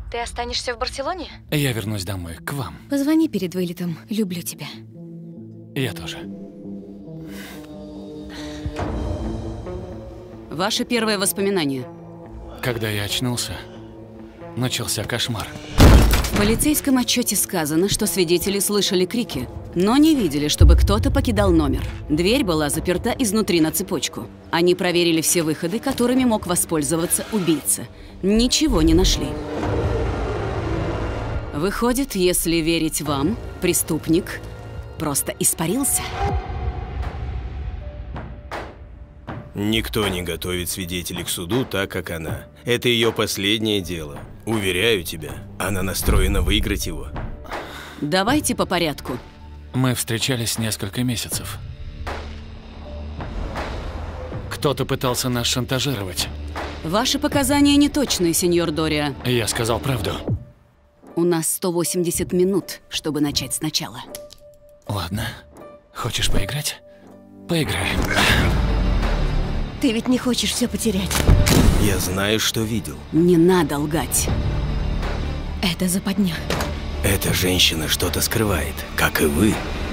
Ты останешься в Барселоне? Я вернусь домой, к вам. Позвони перед вылетом. Люблю тебя. Я тоже. Ваше первое воспоминание. Когда я очнулся, начался кошмар. В полицейском отчете сказано, что свидетели слышали крики, но не видели, чтобы кто-то покидал номер. Дверь была заперта изнутри на цепочку. Они проверили все выходы, которыми мог воспользоваться убийца. Ничего не нашли. Выходит, если верить вам, преступник просто испарился. Никто не готовит свидетелей к суду так, как она. Это ее последнее дело. Уверяю тебя, она настроена выиграть его. Давайте по порядку. Мы встречались несколько месяцев. Кто-то пытался нас шантажировать. Ваши показания неточные, сеньор Дориа. Я сказал правду. У нас 180 минут, чтобы начать сначала. Ладно. Хочешь поиграть? Поиграем. Ты ведь не хочешь все потерять. Я знаю, что видел. Не надо лгать. Это западня. Эта женщина что-то скрывает, как и вы.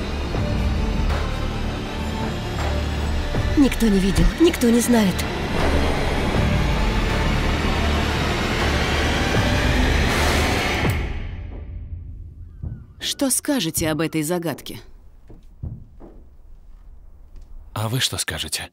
Никто не видел, никто не знает. Что скажете об этой загадке? А вы что скажете?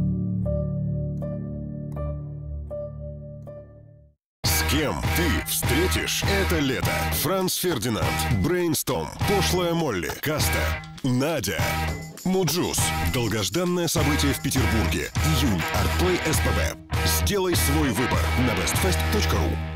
С кем ты встретишь это лето? Франц Фердинанд, Брейнсторм, Пошлая Молли, Каста, Надя, Муджус. Долгожданное событие в Петербурге. Июнь. Артплей СПБ. Сделай свой выбор на bestfest.ru.